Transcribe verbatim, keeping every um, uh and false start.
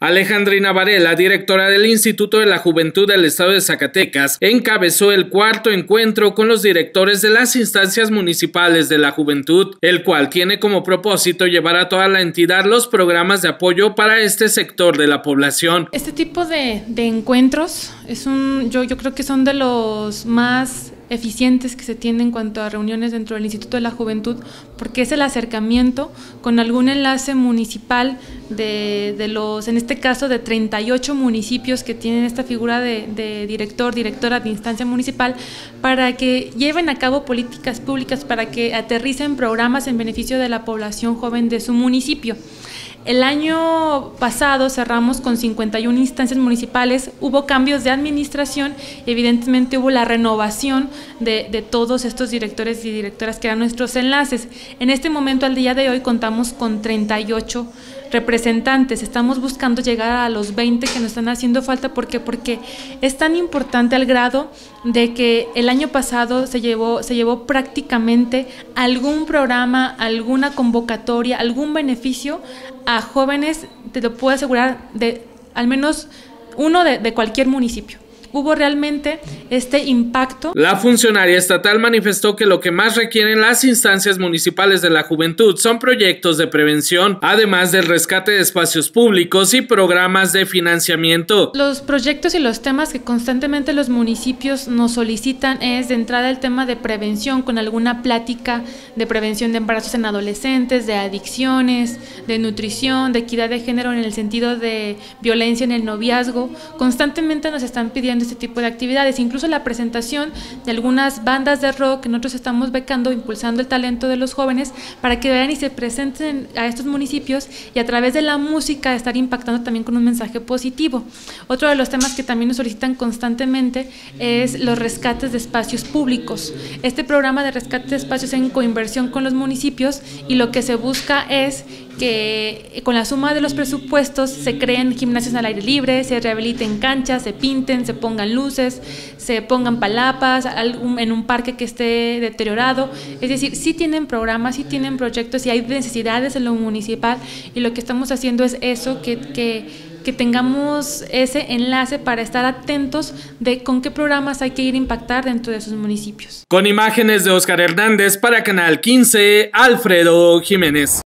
Alejandrina Varela, directora del Instituto de la Juventud del Estado de Zacatecas, encabezó el cuarto encuentro con los directores de las instancias municipales de la juventud, el cual tiene como propósito llevar a toda la entidad los programas de apoyo para este sector de la población. Este tipo de, de encuentros es un, yo, yo creo que son de los más eficientes que se tienen en cuanto a reuniones dentro del Instituto de la Juventud, porque es el acercamiento con algún enlace municipal de, de los, en este caso, de treinta y ocho municipios que tienen esta figura de, de director, directora de instancia municipal, para que lleven a cabo políticas públicas, para que aterricen programas en beneficio de la población joven de su municipio. El año pasado cerramos con cincuenta y una instancias municipales, hubo cambios de administración y evidentemente hubo la renovación de, de todos estos directores y directoras que eran nuestros enlaces. En este momento, al día de hoy, contamos con treinta y ocho representantes, estamos buscando llegar a los veinte que nos están haciendo falta. ¿Por qué? Porque es tan importante al grado de que el año pasado se llevó, se llevó prácticamente algún programa, alguna convocatoria, algún beneficio a jóvenes, te lo puedo asegurar, de al menos uno de, de cualquier municipio. Hubo realmente este impacto. La funcionaria estatal manifestó que lo que más requieren las instancias municipales de la juventud son proyectos de prevención, además del rescate de espacios públicos y programas de financiamiento. Los proyectos y los temas que constantemente los municipios nos solicitan es de entrada el tema de prevención, con alguna plática de prevención de embarazos en adolescentes, de adicciones, de nutrición, de equidad de género en el sentido de violencia en el noviazgo. Constantemente nos están pidiendo este tipo de actividades, incluso la presentación de algunas bandas de rock que nosotros estamos becando, impulsando el talento de los jóvenes para que vean y se presenten a estos municipios y a través de la música estar impactando también con un mensaje positivo. Otro de los temas que también nos solicitan constantemente es los rescates de espacios públicos. Este programa de rescate de espacios en coinversión con los municipios, y lo que se busca es que con la suma de los presupuestos se creen gimnasios al aire libre, se rehabiliten canchas, se pinten, se pongan luces, se pongan palapas en un parque que esté deteriorado. Es decir, sí tienen programas, sí tienen proyectos y hay necesidades en lo municipal, y lo que estamos haciendo es eso, que, que, que tengamos ese enlace para estar atentos de con qué programas hay que ir a impactar dentro de esos municipios. Con imágenes de Oscar Hernández para Canal quince, Alfredo Jiménez.